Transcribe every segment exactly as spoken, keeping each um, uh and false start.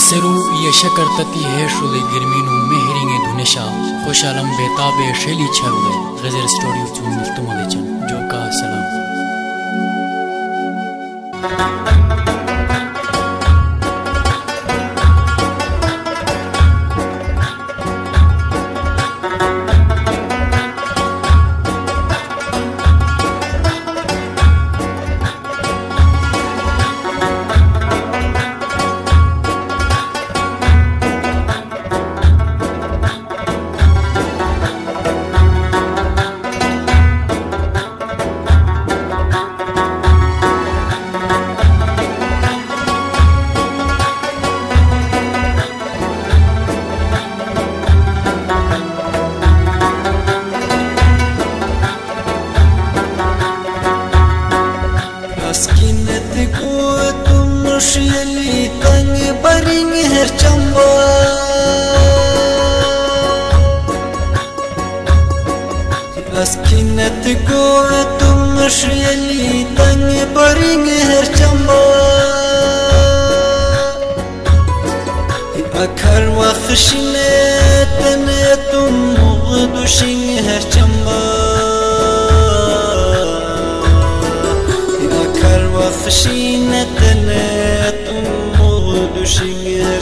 सेरू ये शकर तती है शुले गिरमीनु मेहरिंगे धुनेशा खुशालम बेताबे शेली छरुले Roger studio चुन तुमले चन जो का सलाम। Askinnet ko tum sheli tang baring her chamba Askinnet ko tum sheli tang baring her chamba Akhar wa khshnet ne tum mugdushin her chamba خشينتنا تمود وشير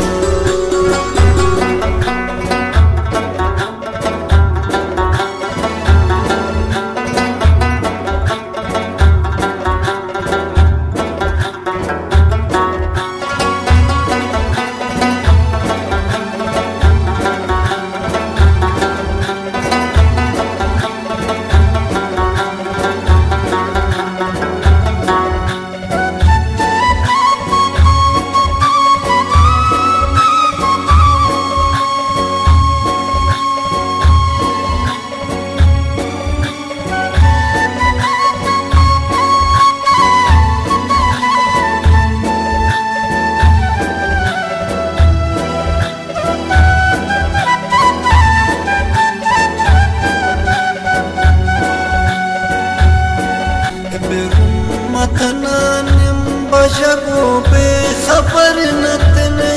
मतनानिम बजगो बेखबर नतने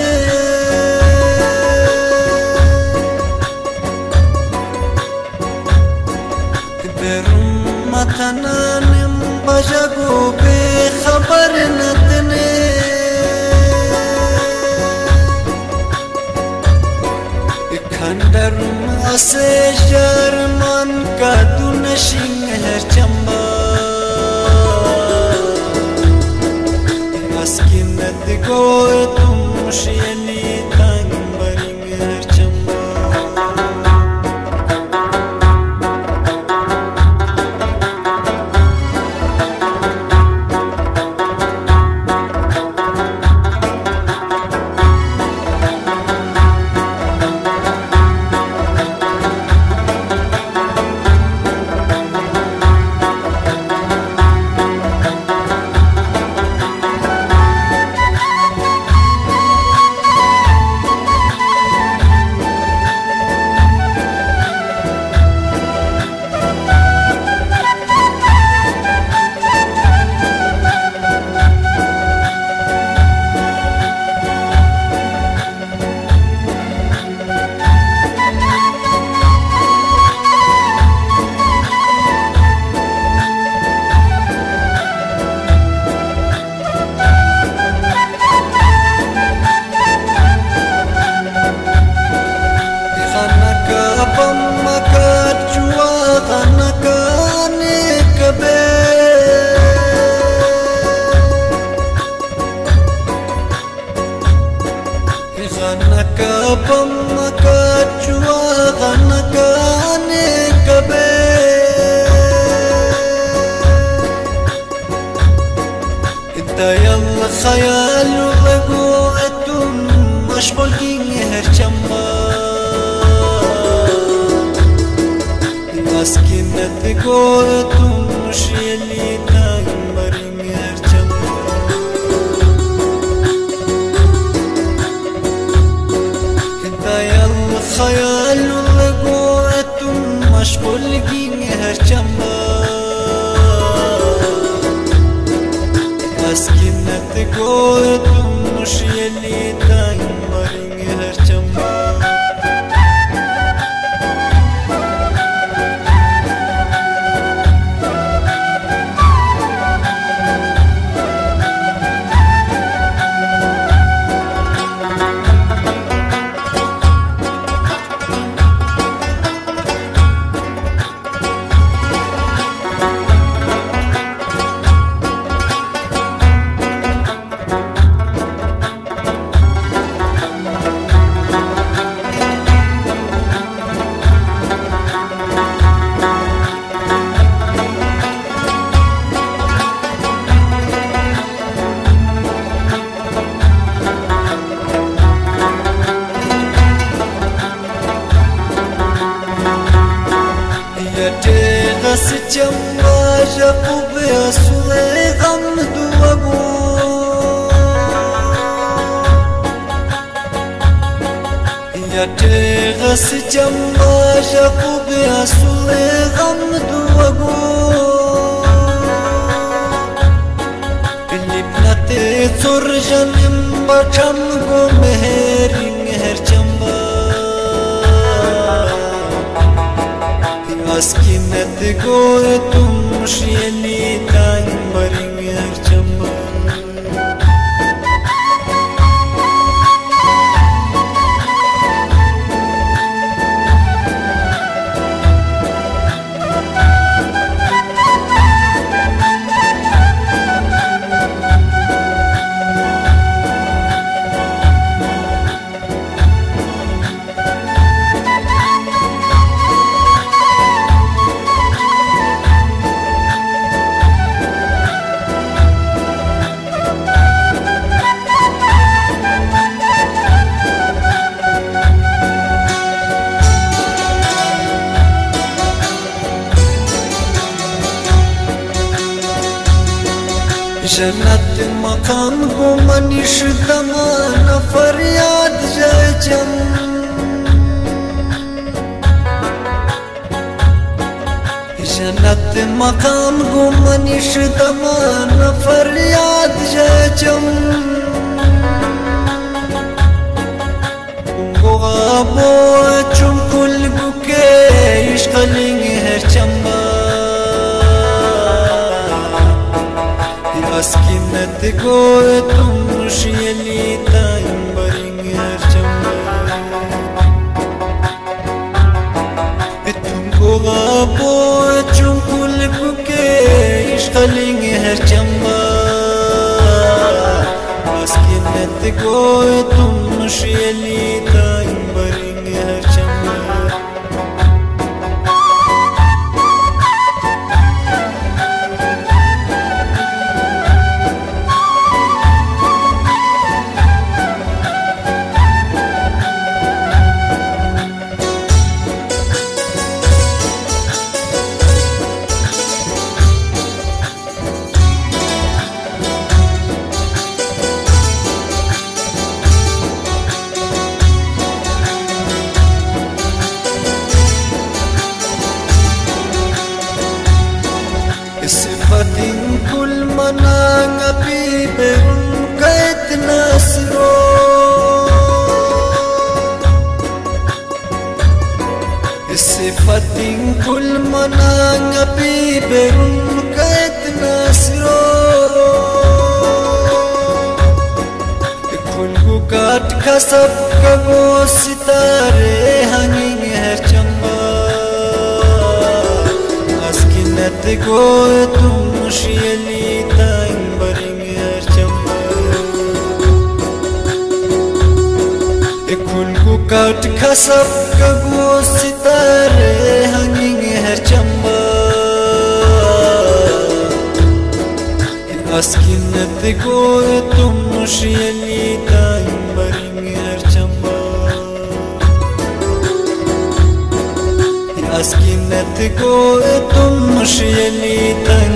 बेरुम मतनानिम बजगो बेखबर नतने खंडर से शर्मन का दुनशिंग है Chamba Askinnet ko tum sheli tang baring her chamba يلا خيال وقوتهم مشغولين هرشما Askinnet قوتهم مش يلي تنبرين هرشما يلا خيال وقوتهم مشغولين هرشما Askinnet قوتهم مش يلي تنبرين جقوب أسوي غمد وقول يا تغس جمع جقوب أسوي غمد وقول اللي بناتي ترجن بچم گو مهرین هر چمبا اسکینت گو تم شیلی تان برین هر چمبا जन्नत मकान को मनीष दमान फरियाद जयचम जन्नत मकान को मनीष दमान फरियाद जयचम गोगाबो चुमकुल बुके इश्कलिंग हर चंबा اسكنت گو تم شیلی تایم برین هر چمبا تم گو غابو چون کل بکے اشغلین هر چمبا اسكنت گو تم شیلی تایم برین هر چمبا صفتين كل منان بيبرون قيت ناسرو صفتين كل منان بيبرون قيت ناسرو كل قات كسب كبو ستاره هنين هر چمبا اسكنت گو تم شیلی تایم برین هر چمبا کل کو کات کسب کگو ستاره هنگین هر چمبا اسكنت گو تم شیلی تایم برین هر چمبا اسكنت گو تم شیلی تایم